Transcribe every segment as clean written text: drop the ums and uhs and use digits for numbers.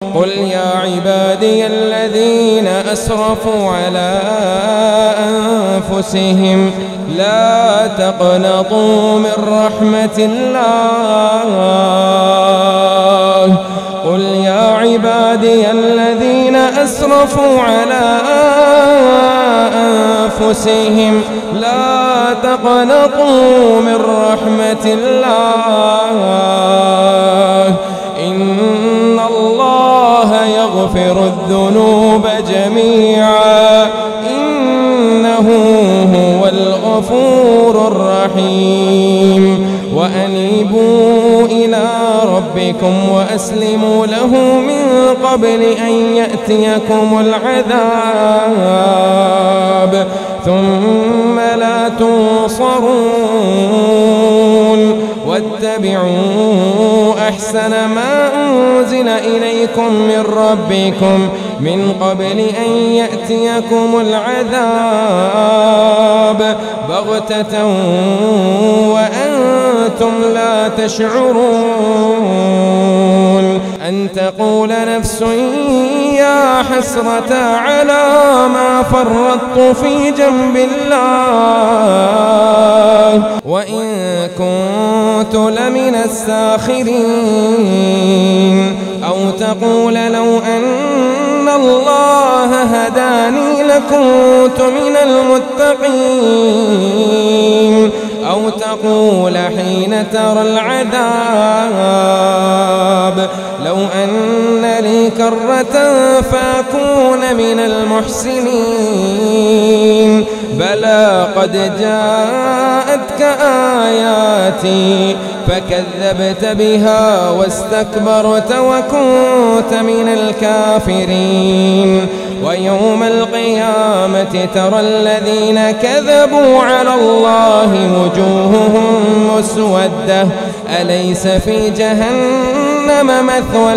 قل يا عبادي الذين أسرفوا على أنفسهم لا تقنطوا من رحمة الله. قل يا عبادي الذين أسرفوا على أنفسهم لا تقنطوا من رحمة الله إن الله يغفر الذنوب جميعا إنه هو الغفور الرحيم. وأنيبوا إلى ربكم وأسلموا له من قبل أن يأتيكم العذاب ثم لا تنصرون. واتبعوا أحسن ما أنزل إليكم من ربكم من قبل أن يأتيكم العذاب بغتة وأنتم لا تشعرون. أن تقول نفس يا حسرة على ما فرطت في جنب الله وإن كنت لمن الساخرين. أو تقول لو أن الله هداني لكنت من المتقين. أو تقول حين ترى العذاب لو أن لي كرة فأكون من المحسنين. بلى قد جاءتك آياتي فكذبت بها واستكبرت وكنت من الكافرين. ويوم القيامة ترى الذين كذبوا على الله وجوههم مسودة أليس في جهنم مثوى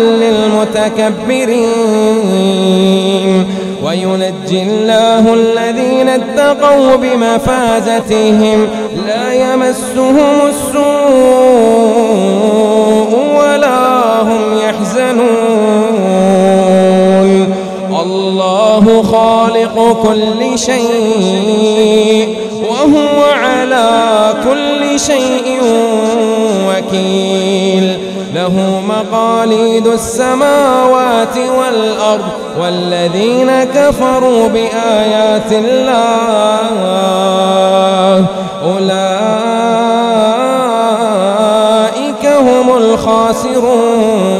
للمتكبرين. وينجي الله الذين اتقوا بمفازتهم لا يمسهم السوء ولا هم يحزنون. الله خالق كل شيء وهو على كل شيء وكيل. له مقاليد السماوات والأرض والذين كفروا بآيات الله أولئك هم الخاسرون.